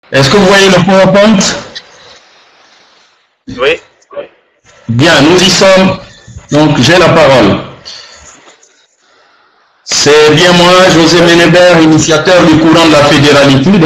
Est-ce que vous voyez le PowerPoint? Oui. Bien, nous y sommes. Donc, j'ai la parole. C'est bien moi, José Ménébert, initiateur du courant de la fédéralitude.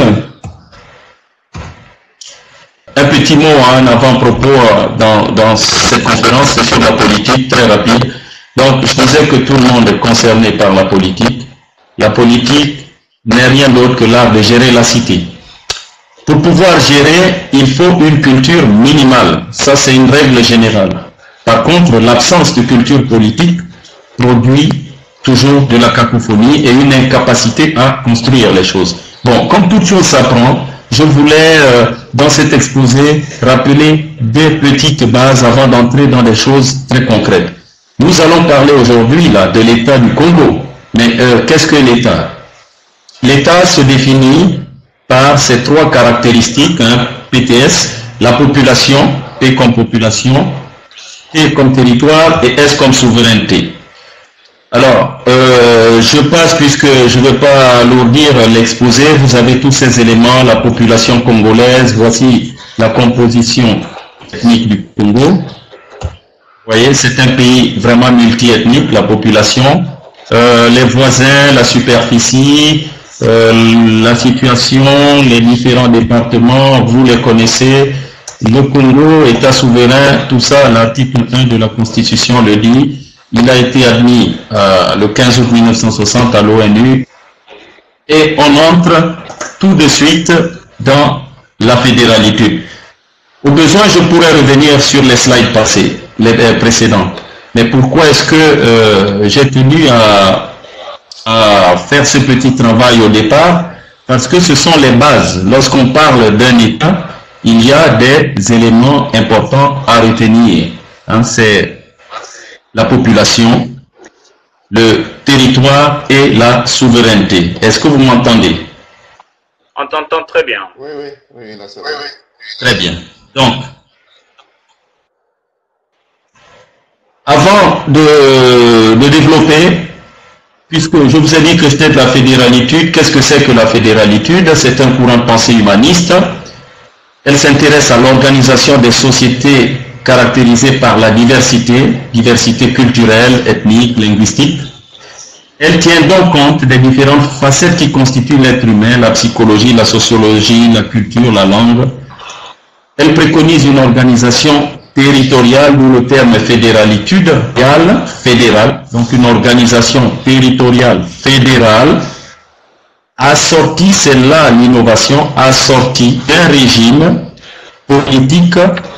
Un petit mot, un avant-propos dans cette conférence sur la politique, très rapide. Donc, je disais que tout le monde est concerné par la politique. La politique n'est rien d'autre que l'art de gérer la cité. Pour pouvoir gérer, il faut une culture minimale. Ça, c'est une règle générale. Par contre, l'absence de culture politique produit toujours de la cacophonie et une incapacité à construire les choses. Bon, comme toute chose s'apprend, je voulais, dans cet exposé, rappeler deux petites bases avant d'entrer dans des choses très concrètes. Nous allons parler aujourd'hui là de l'État du Congo. Mais qu'est-ce que l'État? L'État se définit par ces trois caractéristiques, hein, PTS, la population, P comme population, T comme territoire et S comme souveraineté. Alors, je passe puisque je ne veux pas alourdir l'exposé. Vous avez tous ces éléments, la population congolaise, voici la composition ethnique du Congo. Vous voyez, c'est un pays vraiment multiethnique, la population. Les voisins, la superficie, la situation, les différents départements, vous les connaissez. Le Congo, État souverain, tout ça, l'article 1 de la Constitution le dit. Il a été admis le 15 août 1960 à l'ONU et on entre tout de suite dans la fédéralité. Au besoin, je pourrais revenir sur les slides passés, les précédents. Mais pourquoi est-ce que j'ai tenu à faire ce petit travail au départ? Parce que ce sont les bases. Lorsqu'on parle d'un État, il y a des éléments importants à retenir. Hein, c'est la population, le territoire et la souveraineté. Est-ce que vous m'entendez? On t'entend très bien. Oui, là c'est Très bien. Donc, avant de développer, puisque je vous ai dit que c'était de la fédéralitude, qu'est-ce que c'est que la fédéralitude? C'est un courant de pensée humaniste. Elle s'intéresse à l'organisation des sociétés caractérisée par la diversité culturelle, ethnique, linguistique. Elle tient donc compte des différentes facettes qui constituent l'être humain, la psychologie, la sociologie, la culture, la langue. Elle préconise une organisation territoriale, d'où le terme fédéralitude, fédérale, donc une organisation territoriale fédérale, assortie, c'est là l'innovation, assortie d'un régime politique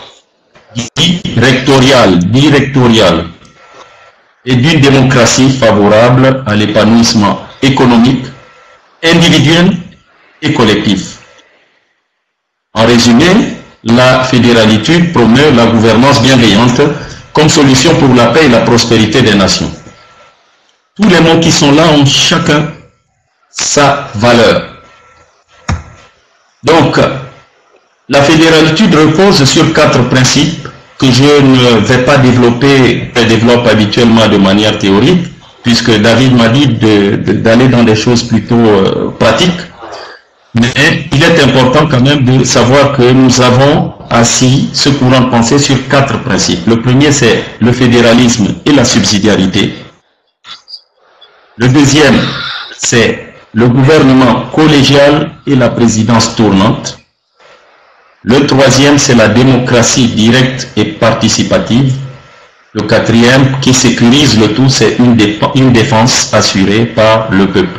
directorial et d'une démocratie favorable à l'épanouissement économique, individuel et collectif. En résumé, la fédéralitude promeut la gouvernance bienveillante comme solution pour la paix et la prospérité des nations. Tous les mots qui sont là ont chacun sa valeur. Donc, la fédéralitude repose sur 4 principes que je ne vais pas développer, je développe habituellement de manière théorique, puisque David m'a dit d'aller dans des choses plutôt pratiques. Mais il est important quand même de savoir que nous avons assis ce courant de pensée sur 4 principes. Le premier, c'est le fédéralisme et la subsidiarité. Le deuxième, c'est le gouvernement collégial et la présidence tournante. Le troisième, c'est la démocratie directe et participative. Le quatrième, qui sécurise le tout, c'est une défense assurée par le peuple.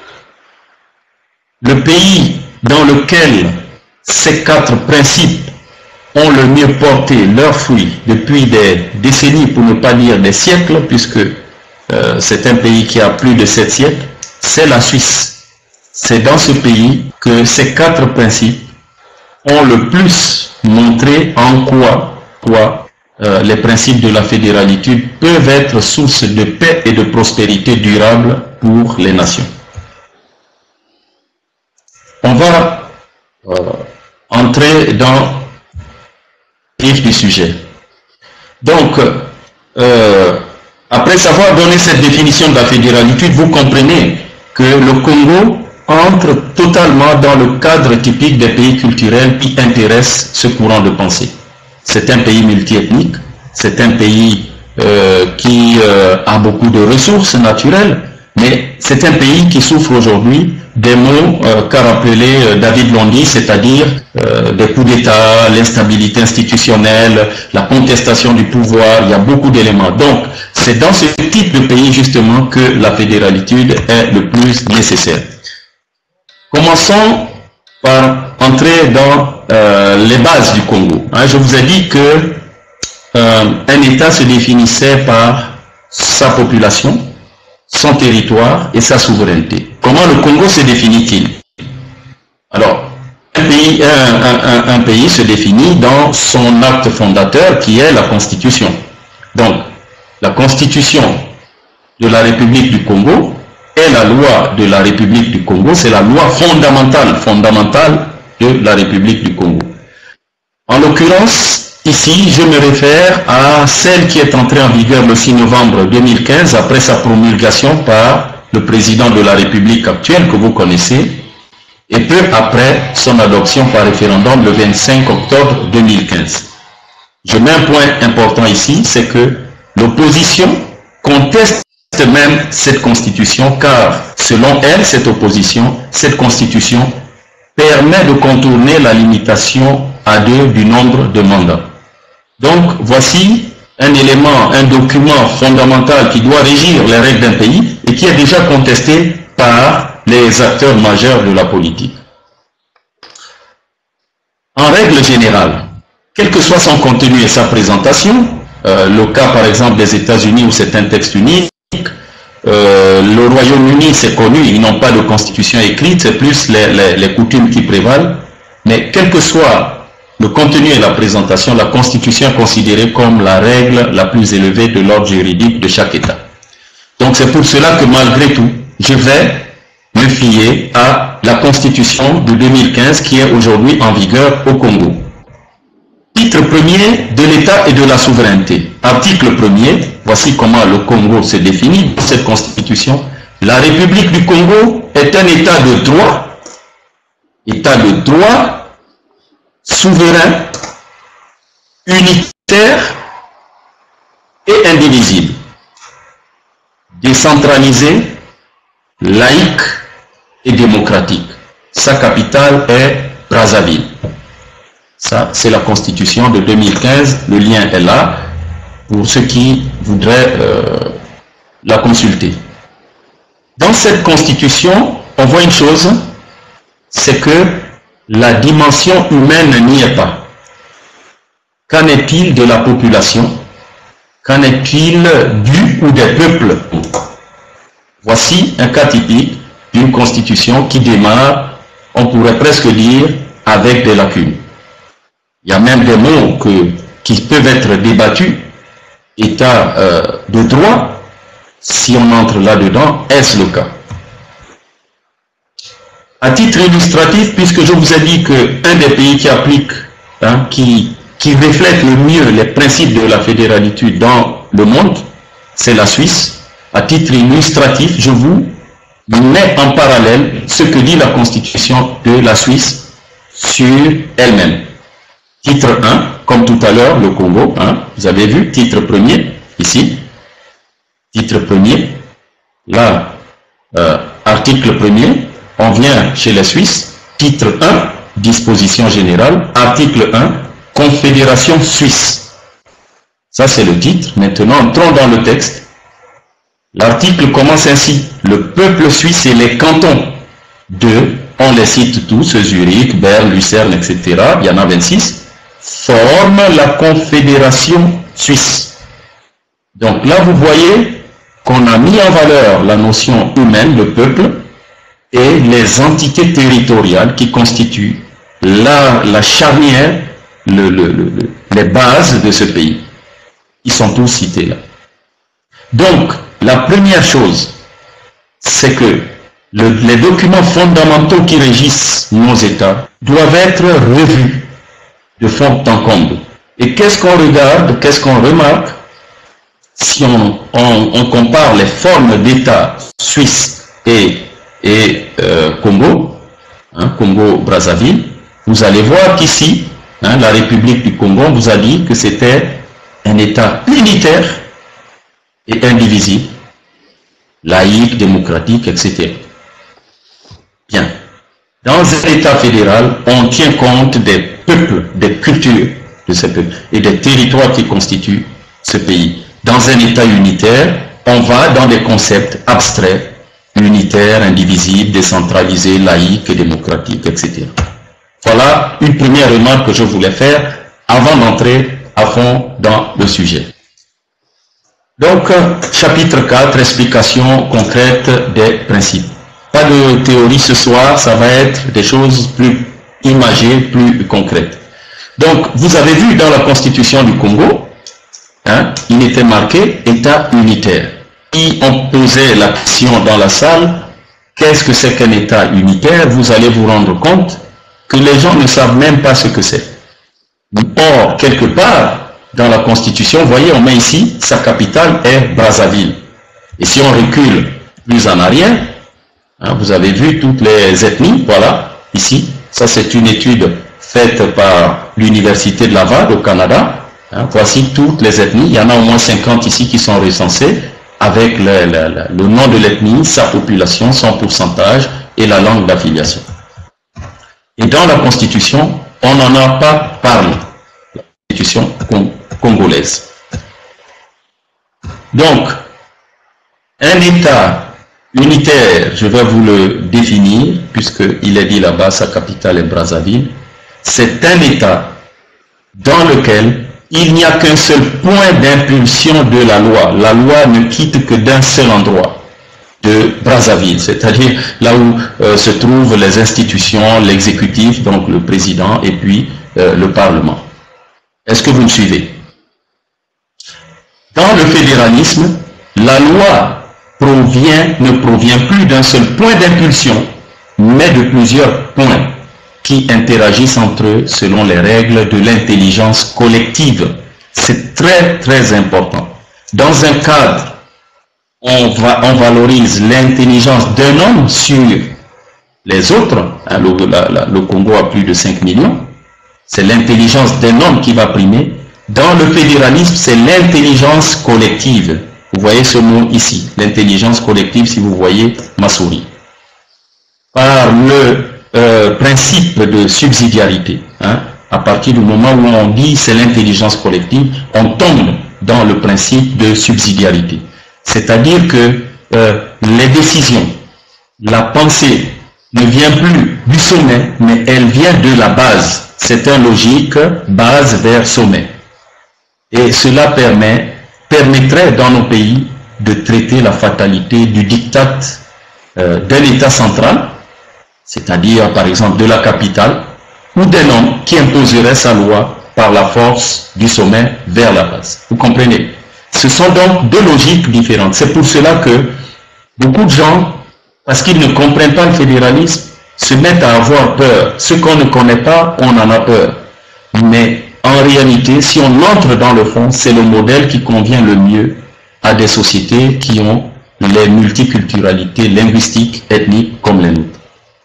Le pays dans lequel ces 4 principes ont le mieux porté leurs fruits depuis des décennies, pour ne pas dire des siècles, puisque c'est un pays qui a plus de 7 siècles, c'est la Suisse. C'est dans ce pays que ces 4 principes ont le plus montré en quoi les principes de la fédéralitude peuvent être source de paix et de prospérité durable pour les nations. On va entrer dans le vif du sujet. Donc, après avoir donné cette définition de la fédéralitude, vous comprenez que le Congo entre totalement dans le cadre typique des pays culturels qui intéressent ce courant de pensée. C'est un pays multiethnique, c'est un pays qui a beaucoup de ressources naturelles, mais c'est un pays qui souffre aujourd'hui des maux qu'a rappelé David Londi, c'est-à-dire des coups d'État, l'instabilité institutionnelle, la contestation du pouvoir, il y a beaucoup d'éléments. Donc, c'est dans ce type de pays justement que la fédéralitude est le plus nécessaire. Commençons par entrer dans les bases du Congo. Je vous ai dit que un État se définissait par sa population, son territoire et sa souveraineté. Comment le Congo se définit-il? Alors, un pays se définit dans son acte fondateur qui est la Constitution. Donc, la Constitution de la République du Congo est la loi de la République du Congo, c'est la loi fondamentale de la République du Congo. En l'occurrence, ici, je me réfère à celle qui est entrée en vigueur le 6 novembre 2015 après sa promulgation par le président de la République actuelle que vous connaissez et peu après son adoption par référendum le 25 octobre 2015. Je mets un point important ici, c'est que l'opposition conteste même cette constitution car selon elle, cette opposition, cette constitution permet de contourner la limitation à 2 du nombre de mandats. Donc, voici un élément, un document fondamental qui doit régir les règles d'un pays et qui est déjà contesté par les acteurs majeurs de la politique. En règle générale, quel que soit son contenu et sa présentation, le cas par exemple des États-Unis où c'est un texte unique, le Royaume-Uni c'est connu, ils n'ont pas de constitution écrite, c'est plus les coutumes qui prévalent, mais quel que soit le contenu et la présentation, la Constitution est considérée comme la règle la plus élevée de l'ordre juridique de chaque État. Donc c'est pour cela que malgré tout, je vais me fier à la Constitution de 2015 qui est aujourd'hui en vigueur au Congo. Titre premier de l'État et de la souveraineté. Article premier, voici comment le Congo se définit dans cette Constitution. La République du Congo est un État de droit, souverain, unitaire et indivisible, décentralisé, laïque et démocratique. Sa capitale est Brazzaville. Ça, c'est la Constitution de 2015. Le lien est là pour ceux qui voudraient la consulter. Dans cette Constitution, on voit une chose, c'est que la dimension humaine n'y est pas. Qu'en est-il de la population? Qu'en est-il du ou des peuples? Voici un cas typique d'une constitution qui démarre, on pourrait presque dire, avec des lacunes. Il y a même des mots qui peuvent être débattus. État de droit, si on entre là-dedans, est-ce le cas? À titre illustratif, puisque je vous ai dit qu'un des pays qui applique, qui reflète le mieux les principes de la fédéralité dans le monde, c'est la Suisse. À titre illustratif, je vous mets en parallèle ce que dit la Constitution de la Suisse sur elle-même. Titre 1, comme tout à l'heure, le Congo, vous avez vu, titre premier, ici, titre premier, là, article premier, on vient chez les Suisses, titre 1, disposition générale, article 1, Confédération suisse. Ça c'est le titre. Maintenant, entrons dans le texte. L'article commence ainsi. Le peuple suisse et les cantons de, on les cite tous, Zurich, Berne, Lucerne, etc., il y en a 26, forment la Confédération suisse. Donc là, vous voyez qu'on a mis en valeur la notion humaine, le peuple, et les entités territoriales qui constituent la charnière, les bases de ce pays. Ils sont tous cités là. Donc, la première chose, c'est que les documents fondamentaux qui régissent nos États doivent être revus de fond en comble. Et qu'est-ce qu'on regarde, qu'est-ce qu'on remarque si on compare les formes d'État suisse et et Congo, Congo-Brazzaville, vous allez voir qu'ici, la République du Congo, on vous a dit que c'était un État unitaire et indivisible, laïque, démocratique, etc. Bien. Dans un État fédéral, on tient compte des peuples, des cultures de ces peuples et des territoires qui constituent ce pays. Dans un État unitaire, on va dans des concepts abstraits, unitaires, indivisibles, décentralisés, laïques et démocratiques, etc. Voilà une première remarque que je voulais faire avant d'entrer à fond dans le sujet. Donc, chapitre 4, explication concrète des principes. Pas de théorie ce soir, ça va être des choses plus imagées, plus concrètes. Donc, vous avez vu dans la Constitution du Congo, il était marqué État unitaire. Si on posait la question dans la salle, qu'est-ce que c'est qu'un État unitaire? Vous allez vous rendre compte que les gens ne savent même pas ce que c'est. Or, quelque part, dans la Constitution, vous voyez, on met ici, sa capitale est Brazzaville. Et si on recule plus en arrière, vous avez vu toutes les ethnies, voilà, ici, ça c'est une étude faite par l'Université de Laval au Canada. Voici toutes les ethnies, il y en a au moins 50 ici qui sont recensées, avec le nom de l'ethnie, sa population, son pourcentage et la langue d'affiliation. Et dans la Constitution, on n'en a pas parlé, la Constitution congolaise. Donc, un État unitaire, je vais vous le définir, puisqu'il est dit là-bas, sa capitale est Brazzaville, c'est un État dans lequel il n'y a qu'un seul point d'impulsion de la loi. La loi ne quitte que d'un seul endroit, de Brazzaville, c'est-à-dire là où se trouvent les institutions, l'exécutif, donc le président, et puis le Parlement. Est-ce que vous me suivez? Dans le fédéralisme, la loi ne provient plus d'un seul point d'impulsion, mais de plusieurs points qui interagissent entre eux selon les règles de l'intelligence collective. C'est très très important. Dans un cadre, on valorise l'intelligence d'un homme sur les autres. Le Congo a plus de 5 millions. C'est l'intelligence d'un homme qui va primer. Dans le fédéralisme, c'est l'intelligence collective. Vous voyez ce mot ici, l'intelligence collective, si vous voyez ma souris. Par le principe de subsidiarité, à partir du moment où on dit c'est l'intelligence collective, on tombe dans le principe de subsidiarité. C'est-à-dire que les décisions, la pensée ne vient plus du sommet, mais elle vient de la base. C'est une logique base vers sommet. Et cela permettrait dans nos pays de traiter la fatalité du diktat d'un État central, c'est-à-dire par exemple de la capitale, ou d'un homme qui imposerait sa loi par la force du sommet vers la base. Vous comprenez? Ce sont donc deux logiques différentes. C'est pour cela que beaucoup de gens, parce qu'ils ne comprennent pas le fédéralisme, se mettent à avoir peur. Ce qu'on ne connaît pas, on en a peur. Mais en réalité, si on entre dans le fond, c'est le modèle qui convient le mieux à des sociétés qui ont les multiculturalités linguistiques, ethniques comme les nôtres.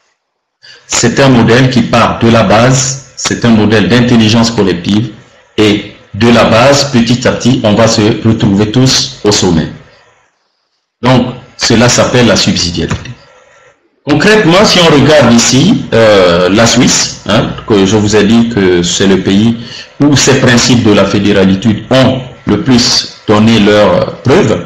C'est un modèle qui part de la base, c'est un modèle d'intelligence collective et de la base, petit à petit, on va se retrouver tous au sommet. Donc, cela s'appelle la subsidiarité. Concrètement, si on regarde ici, la Suisse, que je vous ai dit que c'est le pays où ces principes de la fédéralité ont le plus donné leurs preuves,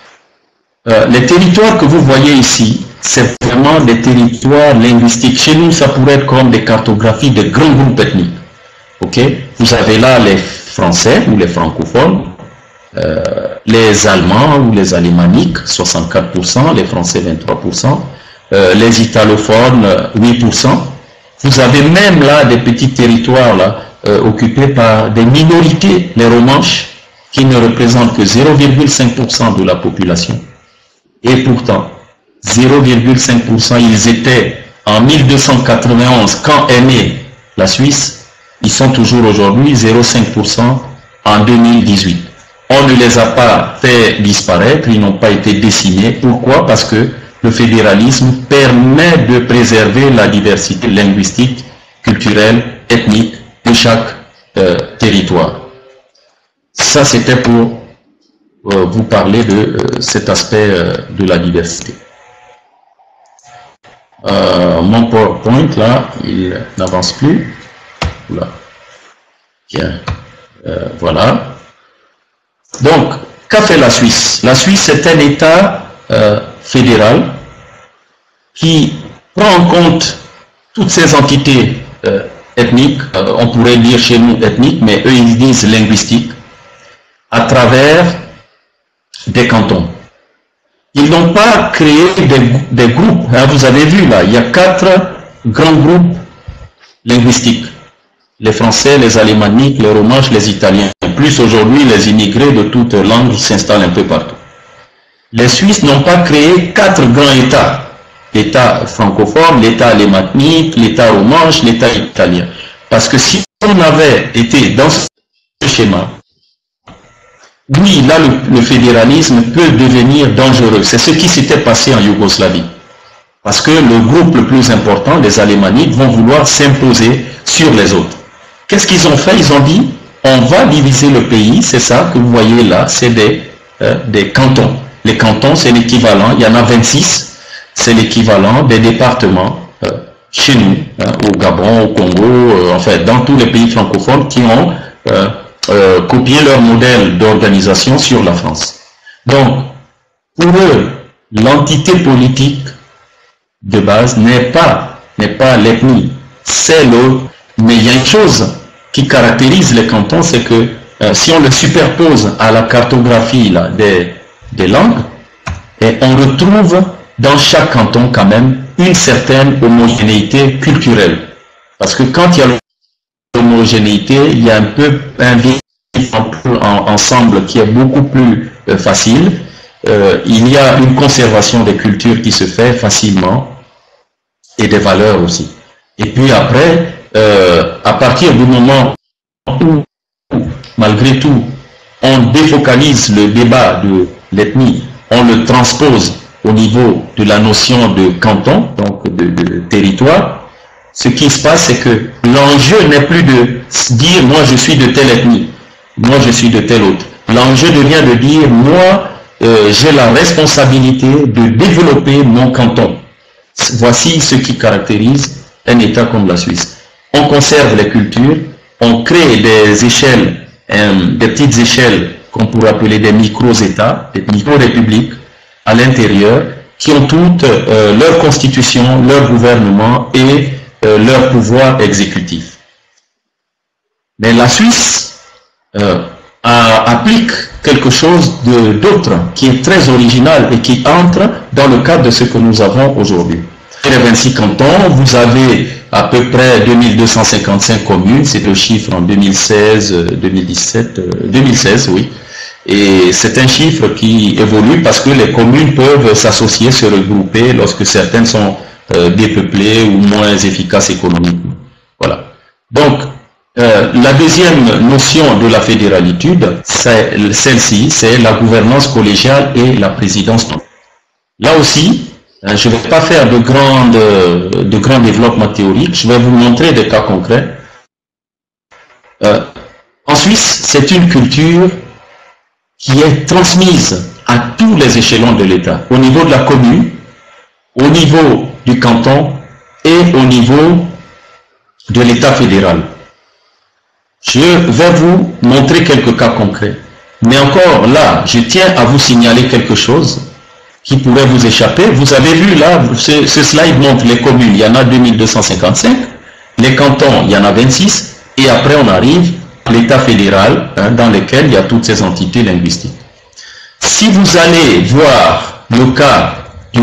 les territoires que vous voyez ici, c'est vraiment des territoires linguistiques. Chez nous, ça pourrait être comme des cartographies de grands groupes ethniques. Ok? Vous avez là les Français ou les francophones, les Allemands ou les alémaniques, 64%, les Français 23%, les italophones 8%. Vous avez même là des petits territoires là, occupés par des minorités, les Romanches, qui ne représentent que 0,5% de la population. Et pourtant, 0,5%, ils étaient en 1291, quand est née la Suisse, ils sont toujours aujourd'hui 0,5% en 2018. On ne les a pas fait disparaître, ils n'ont pas été décimés. Pourquoi? Parce que le fédéralisme permet de préserver la diversité linguistique, culturelle, ethnique de chaque territoire. Ça, c'était pour vous parler de cet aspect de la diversité. Mon PowerPoint, là, il n'avance plus. Là. Bien. Voilà. Donc, qu'a fait la Suisse? La Suisse est un État fédéral qui prend en compte toutes ces entités ethniques, on pourrait dire chez nous ethniques, mais eux ils disent linguistiques, à travers des cantons. Ils n'ont pas créé des groupes, hein, vous avez vu là, il y a 4 grands groupes linguistiques. Les Français, les Alémaniques, les Romanches, les Italiens. Plus aujourd'hui, les immigrés de toutes langues s'installent un peu partout. Les Suisses n'ont pas créé 4 grands États. L'État francophone, l'État alémanique, l'État romanche, l'État italien. Parce que si on avait été dans ce schéma, oui, là, le fédéralisme peut devenir dangereux. C'est ce qui s'était passé en Yougoslavie. Parce que le groupe le plus important, les Alémaniques, vont vouloir s'imposer sur les autres. Qu'est-ce qu'ils ont fait? Ils ont dit, on va diviser le pays, c'est ça que vous voyez là, c'est des cantons. Les cantons, c'est l'équivalent, il y en a 26, c'est l'équivalent des départements chez nous, au Gabon, au Congo, en fait, dans tous les pays francophones qui ont copié leur modèle d'organisation sur la France. Donc, pour eux, l'entité politique de base n'est pas l'ethnie, c'est le... Mais il y a une chose qui caractérise les cantons, c'est que si on le superpose à la cartographie là, des langues, et on retrouve dans chaque canton quand même une certaine homogénéité culturelle. Parce que quand il y a l'homogénéité, il y a un peu un vivre ensemble qui est beaucoup plus facile. Il y a une conservation des cultures qui se fait facilement et des valeurs aussi. Et puis après, à partir du moment où, malgré tout, on défocalise le débat de l'ethnie, on le transpose au niveau de la notion de canton, donc de territoire, ce qui se passe, c'est que l'enjeu n'est plus de dire « moi je suis de telle ethnie, moi je suis de telle autre ». L'enjeu devient de dire « moi j'ai la responsabilité de développer mon canton ». Voici ce qui caractérise un État comme la Suisse. On conserve les cultures, on crée des échelles, des petites échelles qu'on pourrait appeler des micro-États, des micro-républiques à l'intérieur, qui ont toutes leur constitution, leur gouvernement et leur pouvoir exécutif. Mais la Suisse applique quelque chose d'autre, qui est très original et qui entre dans le cadre de ce que nous avons aujourd'hui. Les 26 cantons, vous avez à peu près 2255 communes, c'est le chiffre en 2016, 2016, oui. Et c'est un chiffre qui évolue parce que les communes peuvent s'associer, se regrouper lorsque certaines sont dépeuplées ou moins efficaces économiquement. Voilà. Donc, la deuxième notion de la fédéralitude, c'est celle-ci, c'est la gouvernance collégiale et la présidence. Là aussi, je ne vais pas faire de grands développements théoriques, je vais vous montrer des cas concrets. En Suisse, c'est une culture qui est transmise à tous les échelons de l'État, au niveau de la commune, au niveau du canton et au niveau de l'État fédéral. Je vais vous montrer quelques cas concrets. Mais encore là, je tiens à vous signaler quelque chose qui pourrait vous échapper. Vous avez vu là, ce slide montre les communes, il y en a 2255, les cantons, il y en a 26, et après on arrive à l'État fédéral, dans lequel il y a toutes ces entités linguistiques. Si vous allez voir le cas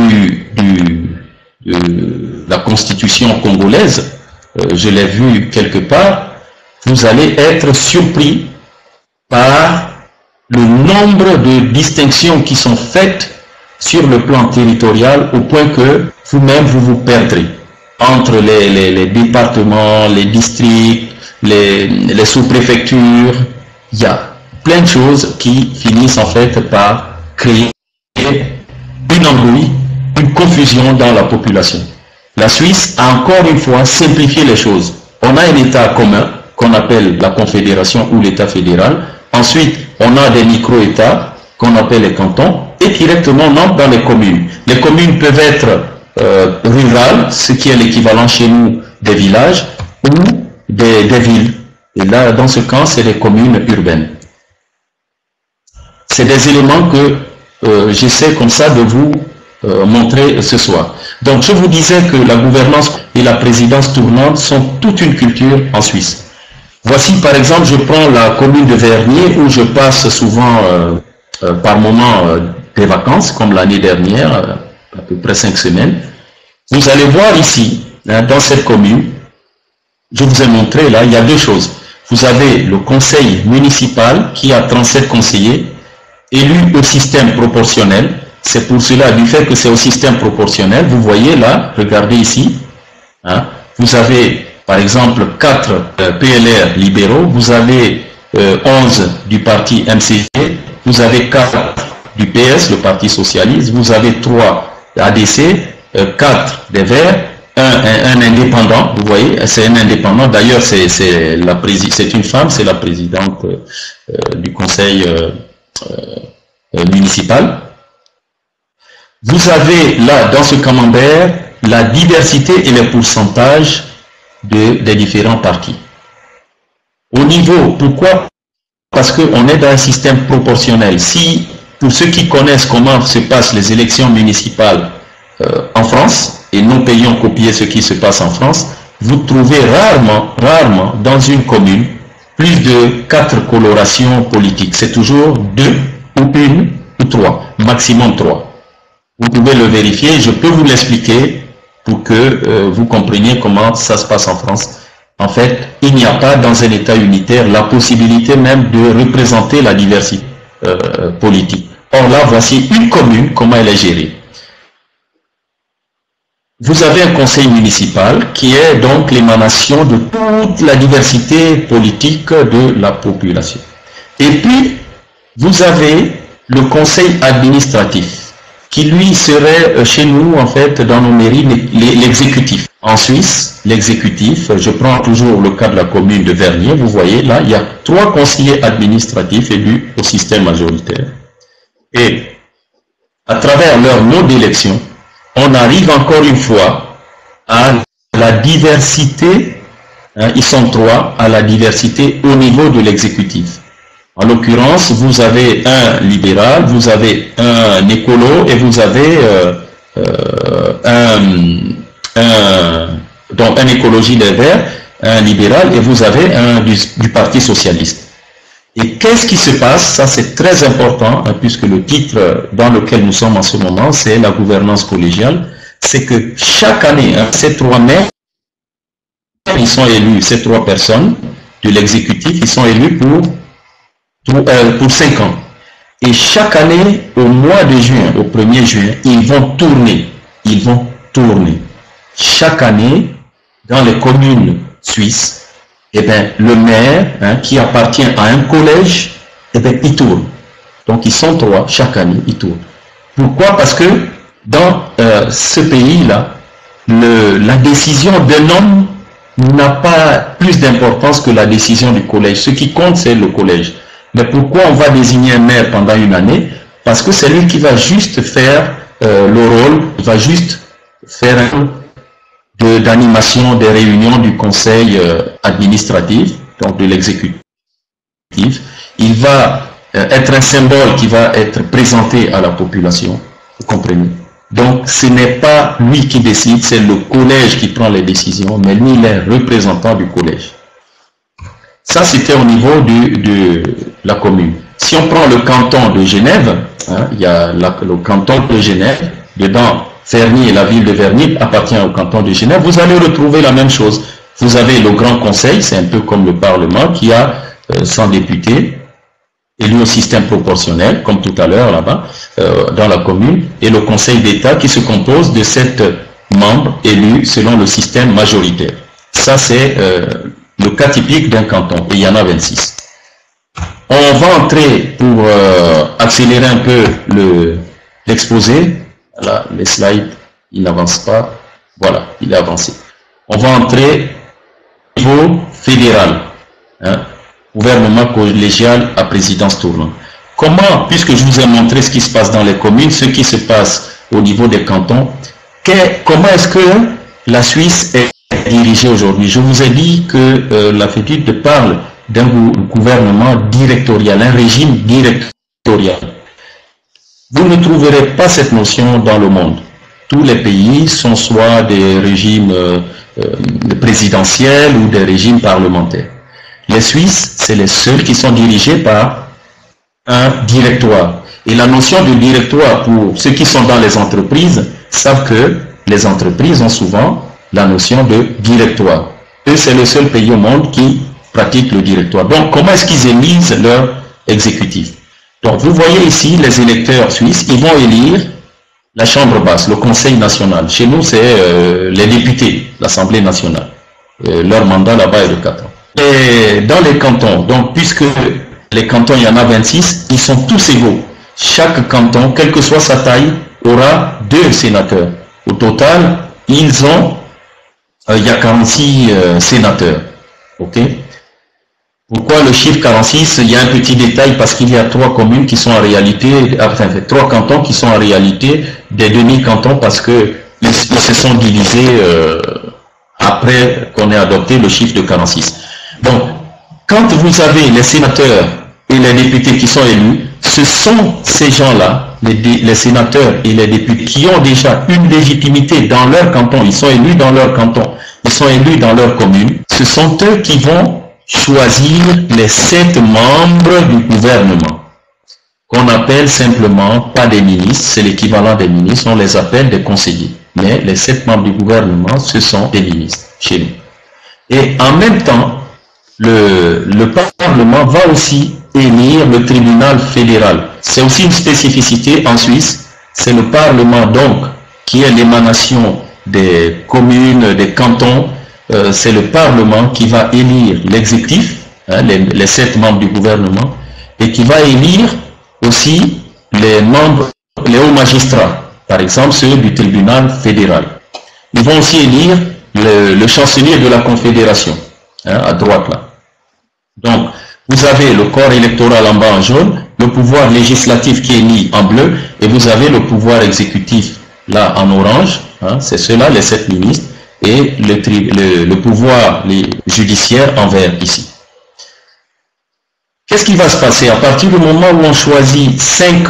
de la constitution congolaise, je l'ai vu quelque part, vous allez être surpris par le nombre de distinctions qui sont faites sur le plan territorial au point que vous-même vous vous perdrez entre les départements, les districts, les sous-préfectures. Il y a plein de choses qui finissent en fait par créer une embrouille, une confusion dans la population. La Suisse a encore une fois simplifié les choses. On a un État commun qu'on appelle la Confédération ou l'État fédéral. Ensuite, on a des micro-États qu'on appelle les cantons et directement on entre dans les communes. Les communes peuvent être rurales, ce qui est l'équivalent chez nous des villages, ou des villes. Et là, dans ce cas, c'est des communes urbaines. C'est des éléments que j'essaie comme ça de vous montrer ce soir. Donc, je vous disais que la gouvernance et la présidence tournante sont toute une culture en Suisse. Voici, par exemple, je prends la commune de Vernier où je passe souvent par moment des vacances, comme l'année dernière, à peu près 5 semaines. Vous allez voir ici, hein, dans cette commune, je vous ai montré là, il y a deux choses. Vous avez le conseil municipal qui a 37 conseillers élus au système proportionnel. C'est pour cela, du fait que c'est au système proportionnel, vous voyez là, regardez ici, hein, vous avez par exemple 4 PLR libéraux, vous avez 11 du parti MCG, vous avez 4 du PS, le parti socialiste, vous avez 3 ADC, 4 des Verts, un indépendant, vous voyez, c'est un indépendant, d'ailleurs c'est une femme, c'est la présidente du conseil municipal. Vous avez là, dans ce camembert, la diversité et les pourcentages des différents partis. Au niveau, pourquoi? Parce qu'on est dans un système proportionnel. Si, pour ceux qui connaissent comment se passent les élections municipales en France, et nos pays ont copié ce qui se passe en France, vous trouvez rarement dans une commune plus de 4 colorations politiques. C'est toujours 2 ou 1 ou 3, maximum 3. Vous pouvez le vérifier, je peux vous l'expliquer pour que vous compreniez comment ça se passe en France. En fait, il n'y a pas dans un État unitaire la possibilité même de représenter la diversité politique. Or là, voici une commune, comment elle est gérée. Vous avez un conseil municipal qui est donc l'émanation de toute la diversité politique de la population. Et puis, vous avez le conseil administratif qui lui serait chez nous, en fait, dans nos mairies, l'exécutif. En Suisse, l'exécutif, je prends toujours le cas de la commune de Vernier, vous voyez, là, il y a 3 conseillers administratifs élus au système majoritaire. Et à travers leur mode d'élection, on arrive encore une fois à la diversité, hein, ils sont 3, à la diversité au niveau de l'exécutif. En l'occurrence, vous avez un libéral, vous avez un écolo et vous avez donc un écologie des Verts, un libéral et vous avez un du Parti socialiste. Et qu'est-ce qui se passe? Ça c'est très important, hein, puisque le titre dans lequel nous sommes en ce moment, c'est la gouvernance collégiale. C'est que chaque année, hein, ces 3 maires, ils sont élus, ces 3 personnes de l'exécutif, ils sont élus pour 5 ans. Et chaque année, au mois de juin, au 1er juin, ils vont tourner. Chaque année, dans les communes suisses, eh bien, le maire, hein, qui appartient à un collège, eh bien, il tourne. Donc, ils sont 3, chaque année, ils tournent. Pourquoi? Parce que dans ce pays-là, la décision d'un homme n'a pas plus d'importance que la décision du collège. Ce qui compte, c'est le collège. Mais pourquoi on va désigner un maire pendant une année? Parce que c'est lui qui va juste faire le rôle, il va juste faire un rôle d'animation des réunions du conseil administratif, donc de l'exécutif. Il va être un symbole qui va être présenté à la population, vous comprenez? Donc ce n'est pas lui qui décide, c'est le collège qui prend les décisions, mais lui il est représentant du collège. Ça c'était au niveau de la commune. Si on prend le canton de Genève, hein, il y a le canton de Genève, dedans Vernier, la ville de Vernier appartient au canton de Genève, vous allez retrouver la même chose. Vous avez le Grand Conseil, c'est un peu comme le Parlement, qui a 100 députés, élus au système proportionnel, comme tout à l'heure là-bas, dans la commune, et le Conseil d'État qui se compose de 7 membres élus selon le système majoritaire. Ça, c'est le cas typique d'un canton, et il y en a 26. On va entrer, pour accélérer un peu l'exposé, Là, les slides, ils n'avancent pas. Voilà, il est avancé. On va entrer au niveau fédéral, hein, gouvernement collégial à présidence tournante. Comment, puisque je vous ai montré ce qui se passe dans les communes, ce qui se passe au niveau des cantons, comment est-ce que la Suisse est dirigée aujourd'hui? Je vous ai dit que la FETUD parle d'un gouvernement directorial, un régime directorial. Vous ne trouverez pas cette notion dans le monde. Tous les pays sont soit des régimes présidentiels ou des régimes parlementaires. Les Suisses, c'est les seuls qui sont dirigés par un directoire. Et la notion de directoire, pour ceux qui sont dans les entreprises, savent que les entreprises ont souvent la notion de directoire. Eux, c'est le seul pays au monde qui pratique le directoire. Donc, comment est-ce qu'ils élisent leur exécutif? Donc, vous voyez ici, les électeurs suisses, ils vont élire la Chambre basse, le Conseil national. Chez nous, c'est les députés, l'Assemblée nationale. Leur mandat là-bas est de 4 ans. Et dans les cantons, donc, puisque les cantons, il y en a 26, ils sont tous égaux. Chaque canton, quelle que soit sa taille, aura 2 sénateurs. Au total, il y a 46 sénateurs. Ok? Pourquoi le chiffre 46? Il y a un petit détail parce qu'il y a 3 communes qui sont en réalité, enfin 3 cantons qui sont en réalité des demi-cantons parce que ils se sont divisés après qu'on ait adopté le chiffre de 46. Donc, quand vous avez les sénateurs et les députés qui sont élus, ce sont ces gens-là, les sénateurs et les députés, qui ont déjà une légitimité dans leur canton. Ils sont élus dans leur canton, ils sont élus dans leur commune. Ce sont eux qui vont choisir les 7 membres du gouvernement, qu'on appelle simplement pas des ministres, c'est l'équivalent des ministres, on les appelle des conseillers. Mais les 7 membres du gouvernement, ce sont des ministres chez nous. Et en même temps, le Parlement va aussi élire le tribunal fédéral. C'est aussi une spécificité en Suisse, c'est le Parlement donc qui est l'émanation des communes, des cantons. C'est le Parlement qui va élire l'exécutif, hein, les 7 membres du gouvernement, et qui va élire aussi les membres, les hauts magistrats, par exemple ceux du tribunal fédéral. Ils vont aussi élire le chancelier de la Confédération, hein, à droite là. Donc, vous avez le corps électoral en bas en jaune, le pouvoir législatif qui est mis en bleu, et vous avez le pouvoir exécutif là en orange, hein, c'est ceux-là, les 7 ministres, et le pouvoir judiciaire en vert ici. Qu'est-ce qui va se passer à partir du moment où on choisit 7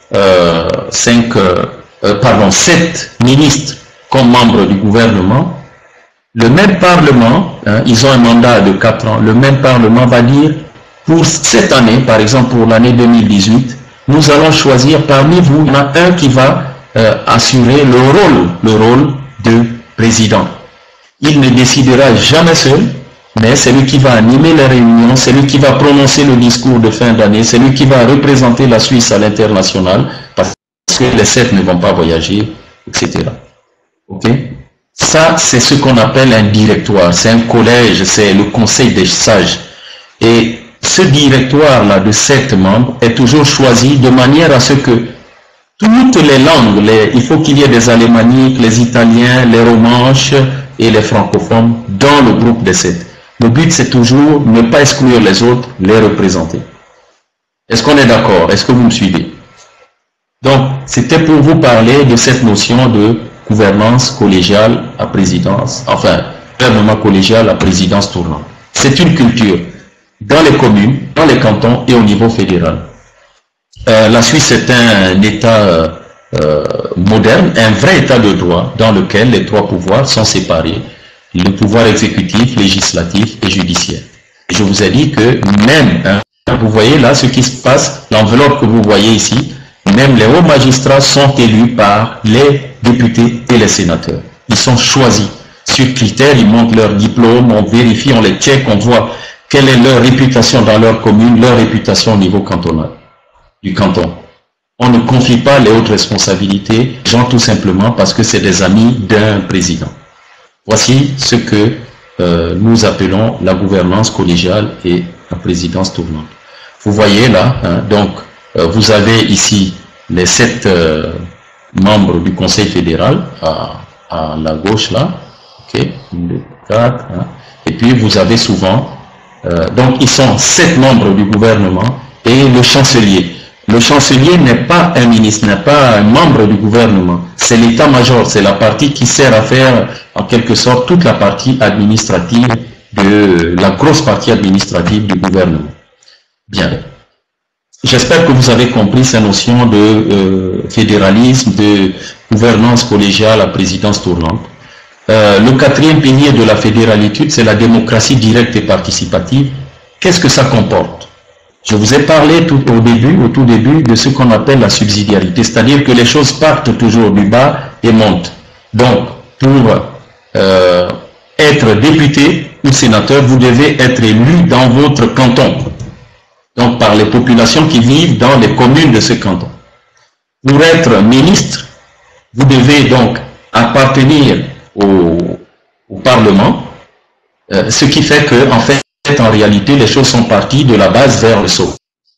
ministres comme membres du gouvernement? Le même Parlement, hein, ils ont un mandat de 4 ans, le même Parlement va dire, pour cette année, par exemple pour l'année 2018, nous allons choisir parmi vous, il y en a un qui va assurer le rôle de président. Il ne décidera jamais seul, mais c'est lui qui va animer les réunions, c'est lui qui va prononcer le discours de fin d'année, c'est lui qui va représenter la Suisse à l'international, parce que les 7 ne vont pas voyager, etc. Ok? Ça, c'est ce qu'on appelle un directoire, c'est un collège, c'est le conseil des sages. Et ce directoire-là de 7 membres est toujours choisi de manière à ce que toutes les langues, il faut qu'il y ait des alémaniques, les italiens, les romanches et les francophones dans le groupe des 7. Le but, c'est toujours ne pas exclure les autres, les représenter. Est-ce qu'on est d'accord? Est-ce que vous me suivez? Donc, c'était pour vous parler de cette notion de gouvernance collégiale à présidence, enfin, gouvernement collégial à présidence tournante. C'est une culture dans les communes, dans les cantons et au niveau fédéral. La Suisse est un État moderne, un vrai État de droit dans lequel les 3 pouvoirs sont séparés, le pouvoir exécutif, législatif et judiciaire. Je vous ai dit que même, hein, vous voyez là ce qui se passe, l'enveloppe que vous voyez ici, même les hauts magistrats sont élus par les députés et les sénateurs. Ils sont choisis sur critères, ils montrent leur diplôme, on vérifie, on les check, on voit quelle est leur réputation dans leur commune, leur réputation au niveau cantonal, du canton. On ne confie pas les hautes responsabilités, gens tout simplement parce que c'est des amis d'un président. Voici ce que nous appelons la gouvernance collégiale et la présidence tournante. Vous voyez là, hein, donc vous avez ici les 7 membres du Conseil fédéral à la gauche là. Ok, 1, 2, 4. Hein. Et puis vous avez souvent, donc ils sont 7 membres du gouvernement et le chancelier. Le chancelier n'est pas un ministre, n'est pas un membre du gouvernement. C'est l'état-major, c'est la partie qui sert à faire en quelque sorte toute la partie administrative, la grosse partie administrative du gouvernement. Bien. J'espère que vous avez compris ces notions de fédéralisme, de gouvernance collégiale à présidence tournante. Le 4e pilier de la fédéralité, c'est la démocratie directe et participative. Qu'est-ce que ça comporte? Je vous ai parlé au tout début, de ce qu'on appelle la subsidiarité, c'est-à-dire que les choses partent toujours du bas et montent. Donc, pour être député ou sénateur, vous devez être élu dans votre canton. Donc, par les populations qui vivent dans les communes de ce canton. Pour être ministre, vous devez donc appartenir au Parlement, ce qui fait que, en fait, en réalité, les choses sont parties de la base vers le sommet.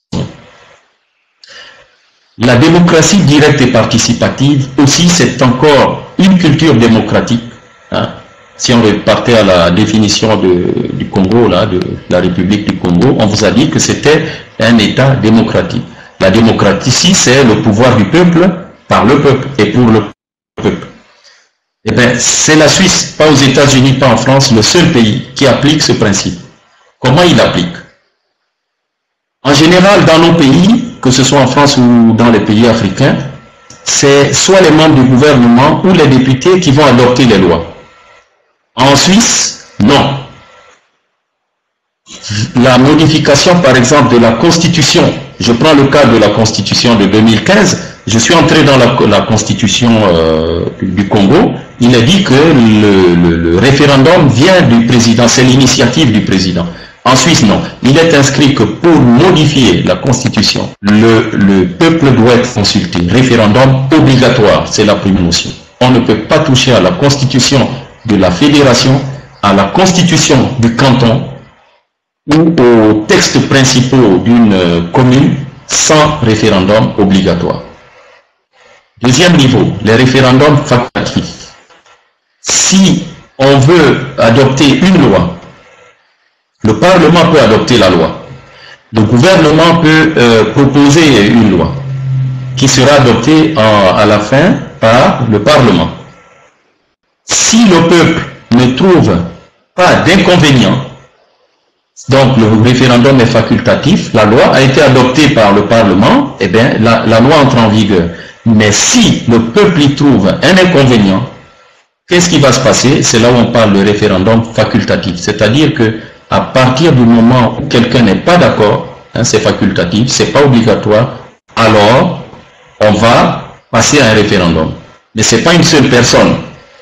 La démocratie directe et participative aussi, c'est encore une culture démocratique. Hein. Si on repartait à la définition du Congo, là, de la République du Congo, on vous a dit que c'était un État démocratique. La démocratie, c'est le pouvoir du peuple, par le peuple et pour le peuple. Eh bien, c'est la Suisse, pas aux États-Unis, pas en France, le seul pays qui applique ce principe. Comment il applique? En général, dans nos pays, que ce soit en France ou dans les pays africains, c'est soit les membres du gouvernement ou les députés qui vont adopter les lois. En Suisse, non. La modification, par exemple, de la Constitution, je prends le cas de la Constitution de 2015, je suis entré dans la Constitution du Congo, il est dit que le référendum vient du président, c'est l'initiative du président. En Suisse, non. Il est inscrit que pour modifier la Constitution, le peuple doit être consulté. Référendum obligatoire, c'est la première notion. On ne peut pas toucher à la Constitution de la fédération, à la Constitution du canton ou aux textes principaux d'une commune sans référendum obligatoire. Deuxième niveau, les référendums facultatifs. Si on veut adopter une loi, le Parlement peut adopter la loi. Le gouvernement peut proposer une loi qui sera adoptée à la fin par le Parlement. Si le peuple ne trouve pas d'inconvénient, donc le référendum est facultatif, la loi a été adoptée par le Parlement, eh bien la loi entre en vigueur. Mais si le peuple y trouve un inconvénient, qu'est-ce qui va se passer? C'est là où on parle de référendum facultatif. C'est-à-dire que à partir du moment où quelqu'un n'est pas d'accord, hein, c'est facultatif, c'est pas obligatoire, alors on va passer à un référendum. Mais c'est pas une seule personne.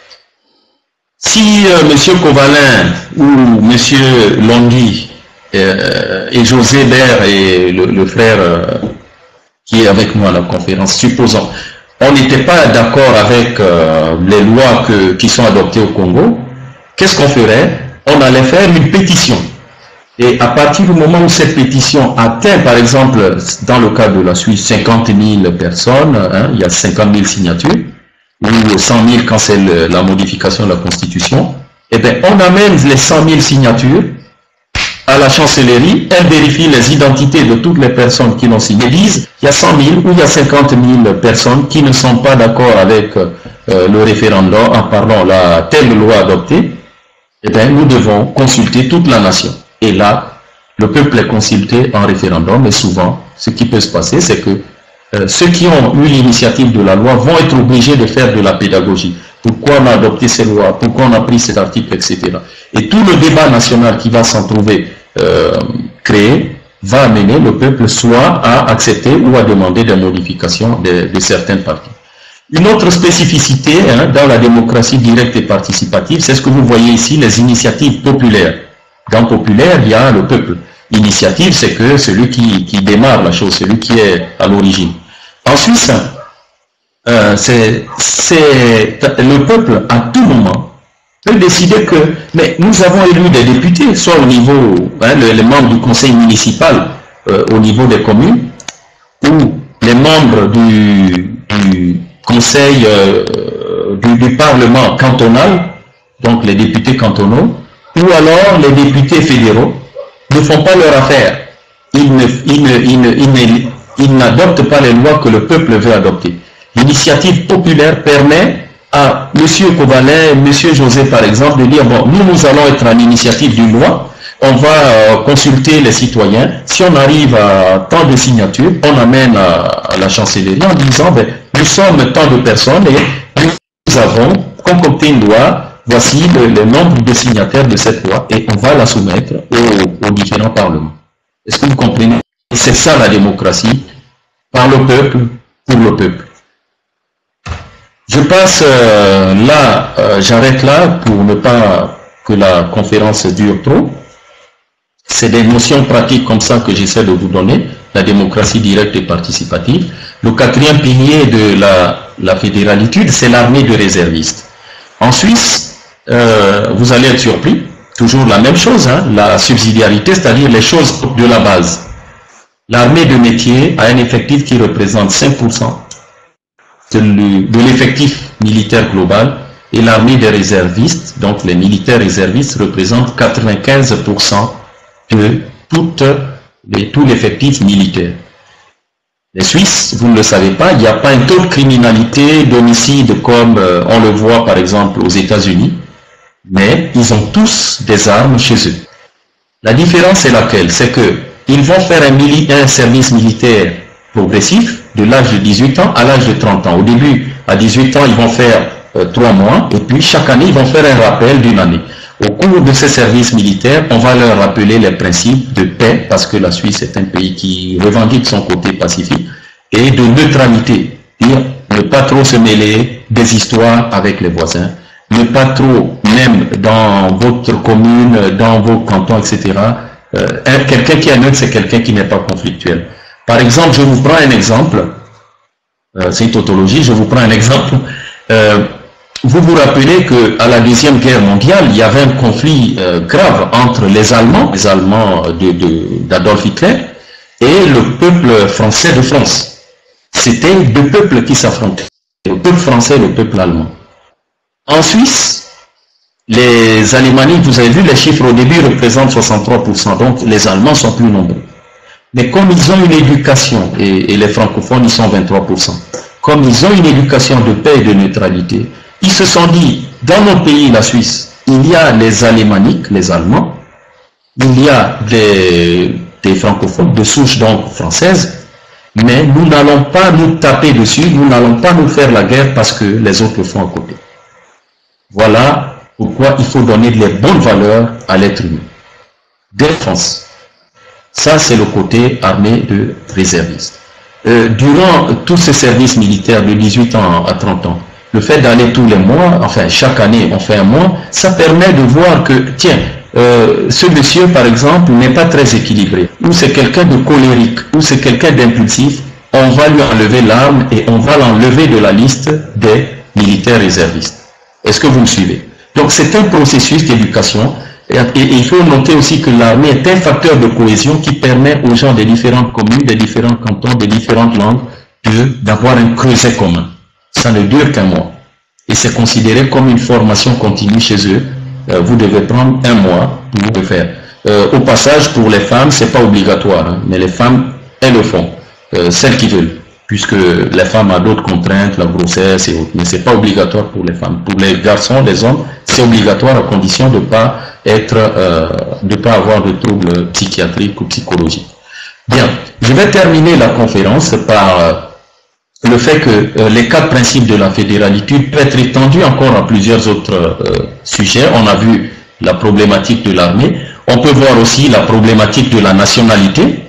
Si M. Covalin ou M. Longhi et José Baird et le frère qui est avec moi à la conférence, supposons, on n'était pas d'accord avec les lois qui sont adoptées au Congo, qu'est-ce qu'on ferait? On allait faire une pétition. Et à partir du moment où cette pétition atteint, par exemple, dans le cas de la Suisse, 50 000 personnes, hein, il y a 50 000 signatures, ou 100 000 quand c'est la modification de la Constitution, eh bien, on amène les 100 000 signatures à la chancellerie, elle vérifie les identités de toutes les personnes qui l'ont signé, disent il y a 100 000 ou il y a 50 000 personnes qui ne sont pas d'accord avec le référendum, pardon, la telle loi adoptée, eh bien, nous devons consulter toute la nation. Et là, le peuple est consulté en référendum, et souvent, ce qui peut se passer, c'est que ceux qui ont eu l'initiative de la loi vont être obligés de faire de la pédagogie. Pourquoi on a adopté ces lois, pourquoi on a pris cet article, etc. Et tout le débat national qui va s'en trouver créé va amener le peuple soit à accepter ou à demander des modifications de certaines parties. Une autre spécificité hein, dans la démocratie directe et participative, c'est ce que vous voyez ici, les initiatives populaires. Dans populaire, il y a le peuple. Initiative, c'est que celui qui démarre la chose, celui qui est à l'origine. En Suisse, le peuple, à tout moment, peut décider que, mais nous avons élu des députés, soit au niveau, hein, les membres du conseil municipal, au niveau des communes, ou les membres du conseil du Parlement cantonal, donc les députés cantonaux, ou alors les députés fédéraux, ne font pas leur affaire. Ils n'adoptent pas les lois que le peuple veut adopter. L'initiative populaire permet à M. Kobalin, M. José par exemple, de dire, bon, nous allons être à l'initiative d'une loi, on va consulter les citoyens, si on arrive à tant de signatures, on amène à la chancellerie en disant, ben, nous sommes tant de personnes et nous avons concocté une loi, voici le nombre de signataires de cette loi et on va la soumettre aux différents parlements. Est-ce que vous comprenez? C'est ça la démocratie, par le peuple, pour le peuple. Je passe là, j'arrête là pour ne pas que la conférence dure trop. C'est des notions pratiques comme ça que j'essaie de vous donner, la démocratie directe et participative. Le quatrième pilier de la fédéralitude, c'est l'armée de réservistes. En Suisse, vous allez être surpris, toujours la même chose, hein, la subsidiarité, c'est-à-dire les choses de la base. L'armée de métier a un effectif qui représente 5% de l'effectif militaire global et l'armée des réservistes, donc les militaires réservistes, représentent 95% de tout l'effectif militaire. Les Suisses, vous ne le savez pas, il n'y a pas un taux de criminalité, d'homicide comme on le voit par exemple aux États-Unis, mais ils ont tous des armes chez eux. La différence est laquelle? C'est qu'ils vont faire un service militaire progressif de l'âge de 18 ans à l'âge de 30 ans. Au début, à 18 ans, ils vont faire 3 mois et puis chaque année, ils vont faire un rappel d'une année. Au cours de ces services militaires, on va leur rappeler les principes de paix, parce que la Suisse est un pays qui revendique son côté pacifique, et de neutralité, dire ne pas trop se mêler des histoires avec les voisins, ne pas trop, même dans votre commune, dans vos cantons, etc. Quelqu'un qui est neutre, c'est quelqu'un qui n'est pas conflictuel. Par exemple, je vous prends un exemple, c'est une tautologie, je vous prends un exemple. Vous vous rappelez qu'à la Deuxième Guerre mondiale, il y avait un conflit grave entre les Allemands d'Adolf Hitler, et le peuple français de France. C'était deux peuples qui s'affrontaient, le peuple français et le peuple allemand. En Suisse, les alémaniques, vous avez vu, les chiffres au début représentent 63%, donc les Allemands sont plus nombreux. Mais comme ils ont une éducation, et les francophones, ils sont 23%, comme ils ont une éducation de paix et de neutralité, ils se sont dit, dans mon pays, la Suisse, il y a les alémaniques, les Allemands, il y a des francophones de souche donc française, mais nous n'allons pas nous taper dessus, nous n'allons pas nous faire la guerre parce que les autres le font à côté. Voilà pourquoi il faut donner les bonnes valeurs à l'être humain. Défense. Ça, c'est le côté armée de réservistes. Durant tous ces services militaires de 18 ans à 30 ans, le fait d'aller tous les mois, enfin chaque année on fait un mois, ça permet de voir que, tiens, ce monsieur par exemple n'est pas très équilibré, ou c'est quelqu'un de colérique, ou c'est quelqu'un d'impulsif, on va lui enlever l'arme et on va l'enlever de la liste des militaires réservistes. Est-ce que vous me suivez? Donc c'est un processus d'éducation, et il faut noter aussi que l'armée est un facteur de cohésion qui permet aux gens des différentes communes, des différents cantons, des différentes langues, d'avoir un creuset commun. Ça ne dure qu'un mois. Et c'est considéré comme une formation continue chez eux. Vous devez prendre un mois pour le faire. Au passage, pour les femmes, c'est pas obligatoire, hein, mais les femmes, elles le font. Celles qui veulent. Puisque les femmes ont d'autres contraintes, la grossesse et autres. Mais c'est pas obligatoire pour les femmes. Pour les garçons, les hommes, c'est obligatoire à condition de pas pas avoir de troubles psychiatriques ou psychologiques. Bien. Je vais terminer la conférence par le fait que les 4 principes de la fédéralitude peuvent être étendus encore à plusieurs autres sujets. On a vu la problématique de l'armée. On peut voir aussi la problématique de la nationalité.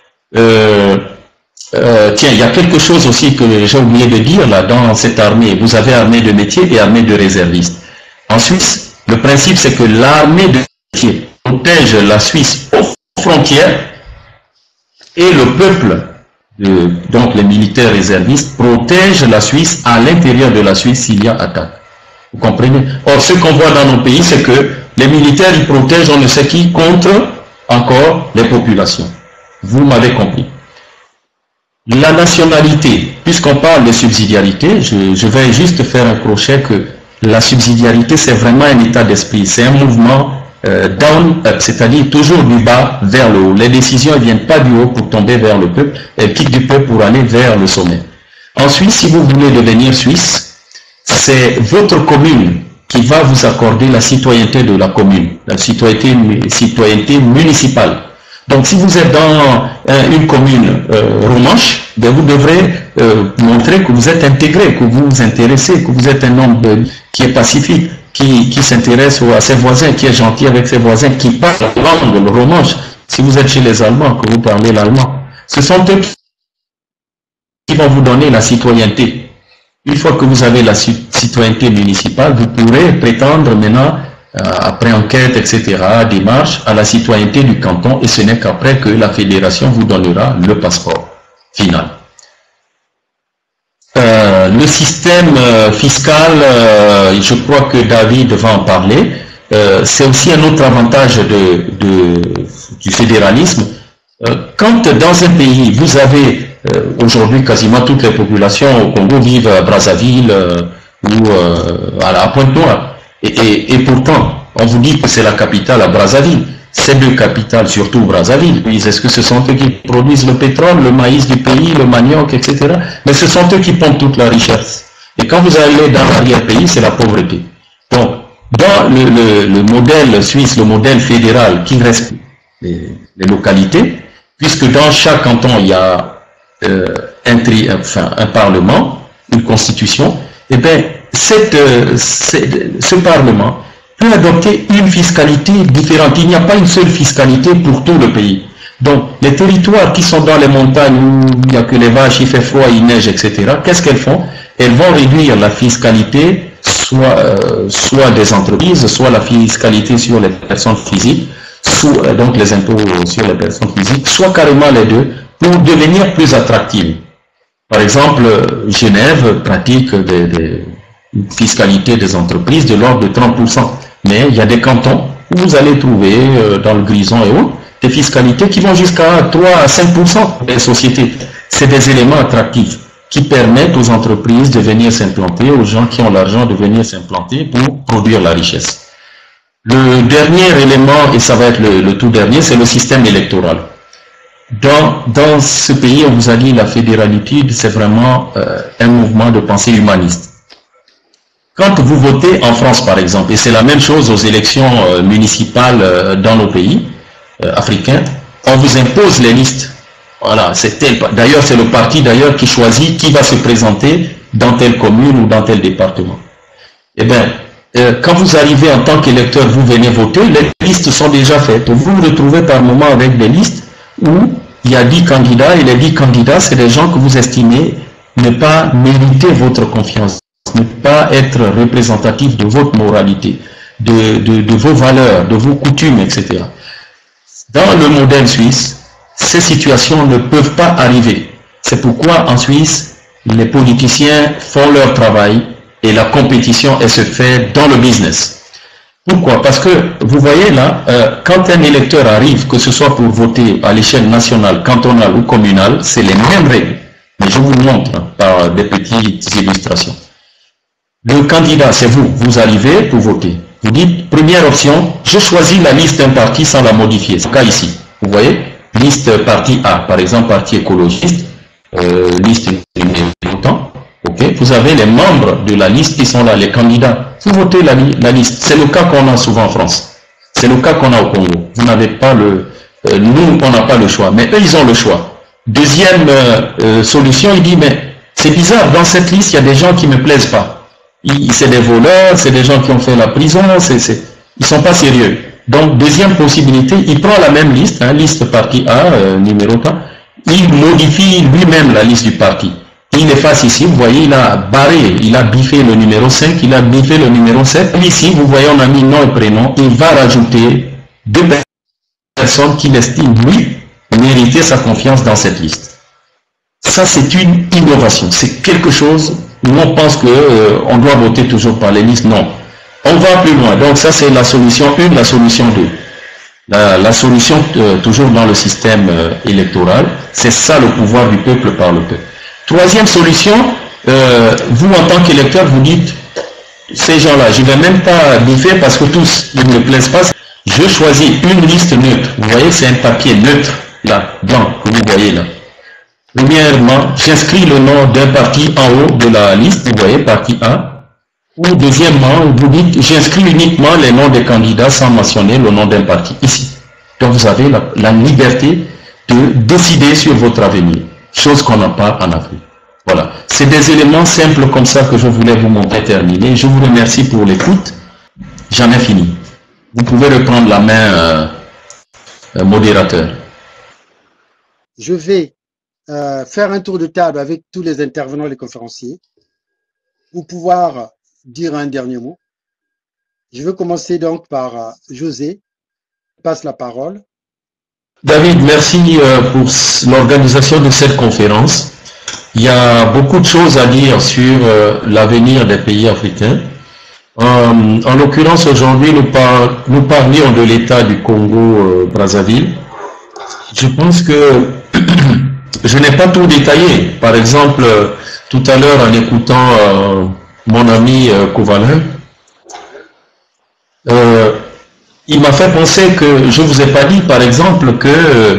Tiens, il y a quelque chose aussi que j'ai oublié de dire là dans cette armée. Vous avez armée de métier et armée de réservistes. En Suisse, le principe c'est que l'armée de métier protège la Suisse aux frontières et le peuple, donc les militaires réservistes, protègent la Suisse à l'intérieur de la Suisse s'il y a attaque. Vous comprenez? Or, ce qu'on voit dans nos pays, c'est que les militaires, ils protègent on ne sait qui contre encore les populations. Vous m'avez compris. La nationalité, puisqu'on parle de subsidiarité, je vais juste faire un crochet que la subsidiarité, c'est vraiment un état d'esprit, c'est un mouvement down-up, c'est-à-dire toujours du bas vers le haut. Les décisions ne viennent pas du haut pour tomber vers le peuple, elles quittent du peuple pour aller vers le sommet. En Suisse, si vous voulez devenir suisse, c'est votre commune qui va vous accorder la citoyenneté de la commune, la citoyenneté municipale. Donc si vous êtes dans une commune romanche, ben vous devrez montrer que vous êtes intégré, que vous vous intéressez, que vous êtes un homme qui est pacifique, qui s'intéresse à ses voisins, qui est gentil avec ses voisins, qui parle la langue, le romanche. Si vous êtes chez les Allemands, que vous parlez l'allemand, ce sont eux qui vont vous donner la citoyenneté. Une fois que vous avez la citoyenneté municipale, vous pourrez prétendre maintenant, après enquête, etc., démarche, à la citoyenneté du canton, et ce n'est qu'après que la fédération vous donnera le passeport final. Le système fiscal, je crois que David va en parler, c'est aussi un autre avantage du fédéralisme. Quand dans un pays, vous avez aujourd'hui quasiment toutes les populations au Congo vivent à Brazzaville ou à Pointe-Noire, et pourtant, on vous dit que c'est la capitale à Brazzaville. Ces deux capitales, surtout Brazzaville, est-ce que ce sont eux qui produisent le pétrole, le maïs du pays, le manioc, etc. Mais ce sont eux qui pompent toute la richesse. Et quand vous allez dans l'arrière-pays, c'est la pauvreté. Donc, dans le modèle suisse, le modèle fédéral qui reste les localités, puisque dans chaque canton, il y a un parlement, une constitution, et bien, ce parlement peut adopter une fiscalité différente. Il n'y a pas une seule fiscalité pour tout le pays. Donc, les territoires qui sont dans les montagnes où il n'y a que les vaches, il fait froid, il neige, etc., qu'est-ce qu'elles font? Elles vont réduire la fiscalité, soit des entreprises, soit la fiscalité sur les personnes physiques, donc les impôts sur les personnes physiques, soit carrément les deux, pour devenir plus attractives. Par exemple, Genève pratique une fiscalité des entreprises de l'ordre de 30%. Mais il y a des cantons où vous allez trouver, dans le Grison et autres, des fiscalités qui vont jusqu'à 3 à 5% des sociétés. C'est des éléments attractifs qui permettent aux entreprises de venir s'implanter, aux gens qui ont l'argent de venir s'implanter pour produire la richesse. Le dernier élément, et ça va être le tout dernier, c'est le système électoral. Dans ce pays, on vous a dit la fédéralité, c'est vraiment un mouvement de pensée humaniste. Quand vous votez en France, par exemple, et c'est la même chose aux élections municipales dans nos pays africains, on vous impose les listes. Voilà, d'ailleurs, c'est le parti qui choisit qui va se présenter dans telle commune ou dans tel département. Eh bien, quand vous arrivez en tant qu'électeur, vous venez voter, les listes sont déjà faites. Vous vous retrouvez par moment avec des listes où il y a 10 candidats, et les 10 candidats, c'est des gens que vous estimez ne pas mériter votre confiance, ne pas être représentatifs de votre moralité, de vos valeurs, de vos coutumes, etc. Dans le modèle suisse, ces situations ne peuvent pas arriver. C'est pourquoi en Suisse, les politiciens font leur travail et la compétition, elle se fait dans le business. Pourquoi? Parce que, vous voyez là, quand un électeur arrive, que ce soit pour voter à l'échelle nationale, cantonale ou communale, c'est les mêmes règles. Mais je vous montre par des petites illustrations. Le candidat, c'est vous. Vous arrivez pour voter. Vous dites, première option, je choisis la liste d'un parti sans la modifier. C'est le cas ici. Vous voyez? Liste parti A, par exemple, parti écologiste, liste militant. Okay. Vous avez les membres de la liste qui sont là, les candidats. Vous votez la liste. C'est le cas qu'on a souvent en France. C'est le cas qu'on a au Congo. Vous n'avez pas nous, on n'a pas le choix. Mais eux, ils ont le choix. Deuxième solution, il dit, mais c'est bizarre, dans cette liste, il y a des gens qui ne me plaisent pas. C'est des voleurs, c'est des gens qui ont fait la prison, ils sont pas sérieux. Donc, deuxième possibilité, il prend la même liste, liste parti A, numéro 1, il modifie lui-même la liste du parti. Il efface ici, vous voyez, il a barré, il a biffé le numéro 5, il a biffé le numéro 7. Ici, vous voyez, on a mis nom et prénom, il va rajouter 2 personnes qu'il estime, lui, mériter sa confiance dans cette liste. Ça, c'est une innovation, c'est quelque chose où on pense qu'on doit voter toujours par les listes. Non, on va plus loin. Donc ça, c'est la solution 1, la solution 2. La solution, toujours dans le système électoral, c'est ça le pouvoir du peuple par le peuple. Troisième solution, vous en tant qu'électeur, vous dites, ces gens-là, je ne vais même pas biffer parce que tous, ils ne me plaisent pas. Je choisis une liste neutre. Vous voyez, c'est un papier neutre, là, blanc, que vous voyez là. Premièrement, j'inscris le nom d'un parti en haut de la liste, vous voyez, parti A. Ou deuxièmement, vous dites, j'inscris uniquement les noms des candidats sans mentionner le nom d'un parti, ici. Donc vous avez la liberté de décider sur votre avenir, chose qu'on n'a pas en Afrique. Voilà, c'est des éléments simples comme ça que je voulais vous montrer terminer. Je vous remercie pour l'écoute. J'en ai fini. Vous pouvez reprendre la main, modérateur. Je vais faire un tour de table avec tous les intervenants, les conférenciers, pour pouvoir dire un dernier mot. Je vais commencer donc par José. Je passe la parole. David, merci pour l'organisation de cette conférence. Il y a beaucoup de choses à dire sur l'avenir des pays africains. En l'occurrence, aujourd'hui, nous parlions de l'état du Congo-Brazzaville. Je pense que je n'ai pas tout détaillé. Par exemple, tout à l'heure, en écoutant mon ami Kovalin, il m'a fait penser que je vous ai pas dit, par exemple, que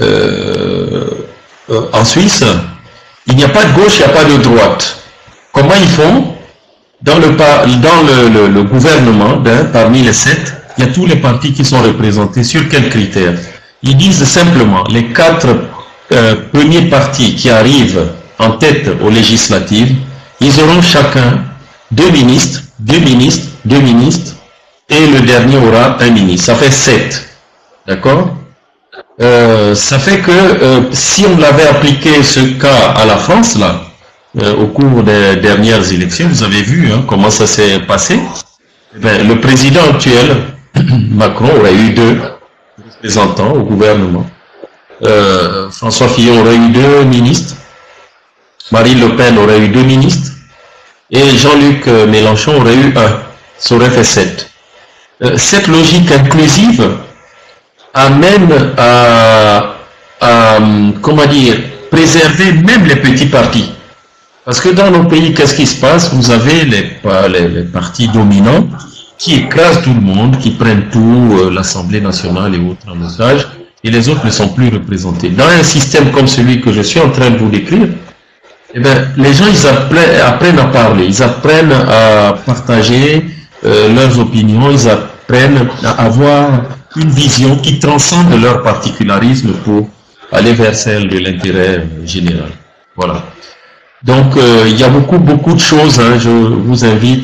en Suisse, il n'y a pas de gauche, il n'y a pas de droite. Comment ils font? Dans le gouvernement, parmi les 7, il y a tous les partis qui sont représentés. Sur quels critères? Ils disent simplement, les 4 premiers partis qui arrivent en tête aux législatives, ils auront chacun 2 ministres, 2 ministres, 2 ministres, et le dernier aura un ministre. Ça fait 7. D'accord? Ça fait que si on l'avait appliqué ce cas à la France, là, au cours des dernières élections, vous avez vu comment ça s'est passé. Le président actuel, Macron, aurait eu 2 représentants au gouvernement. François Fillon aurait eu 2 ministres. Marine Le Pen aurait eu 2 ministres. Et Jean-Luc Mélenchon aurait eu 1. Ça aurait fait 7. Cette logique inclusive amène à comment dire, préserver même les petits partis. Parce que dans nos pays, qu'est-ce qui se passe? Vous avez les partis dominants qui écrasent tout le monde, qui prennent tout, l'Assemblée nationale et autres en otage, et les autres ne sont plus représentés. Dans un système comme celui que je suis en train de vous décrire, eh bien, les gens, ils apprennent à parler, ils apprennent à partager leurs opinions, ils apprennent à avoir une vision qui transcende leur particularisme pour aller vers celle de l'intérêt général. Voilà. Donc, il y a beaucoup de choses. Je vous invite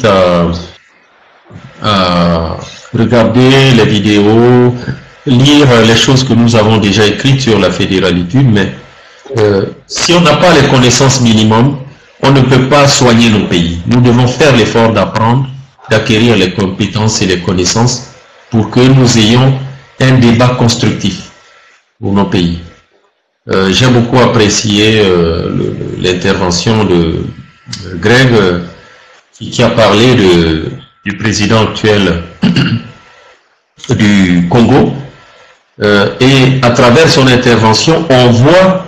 à regarder les vidéos, lire les choses que nous avons déjà écrites sur la fédéralitude, mais si on n'a pas les connaissances minimum, on ne peut pas soigner nos pays. Nous devons faire l'effort d'apprendre, d'acquérir les compétences et les connaissances pour que nous ayons un débat constructif pour nos pays. J'ai beaucoup apprécié l'intervention de Greg qui a parlé du président actuel du Congo et à travers son intervention on voit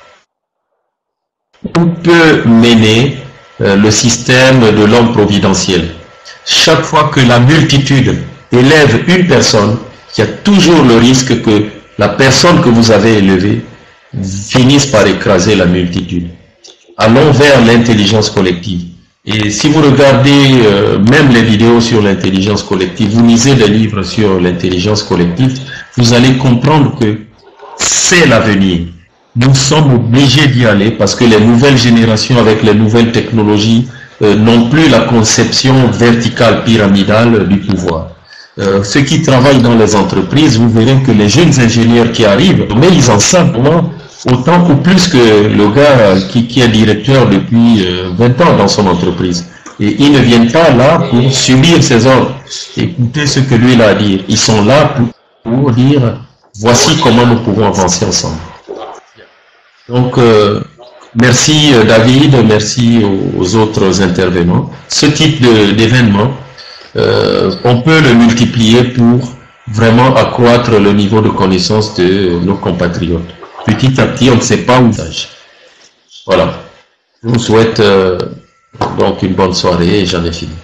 où peut mener le système de l'homme providentiel. Chaque fois que la multitude élève une personne, il y a toujours le risque que la personne que vous avez élevée finisse par écraser la multitude. Allons vers l'intelligence collective. Et si vous regardez même les vidéos sur l'intelligence collective, vous lisez des livres sur l'intelligence collective, vous allez comprendre que c'est l'avenir. Nous sommes obligés d'y aller parce que les nouvelles générations avec les nouvelles technologies n'ont plus la conception verticale, pyramidale du pouvoir. Ceux qui travaillent dans les entreprises, vous verrez que les jeunes ingénieurs qui arrivent, mais ils en savent autant ou plus que le gars qui est directeur depuis 20 ans dans son entreprise. Et ils ne viennent pas là pour subir ses ordres, écouter ce que lui a à dire. Ils sont là pour dire, voici comment nous pouvons avancer ensemble. Donc, merci David, merci aux autres intervenants. Ce type d'événement, on peut le multiplier pour vraiment accroître le niveau de connaissance de nos compatriotes. Petit à petit, on ne sait pas où âge. Voilà. Je vous souhaite donc une bonne soirée et j'en ai fini.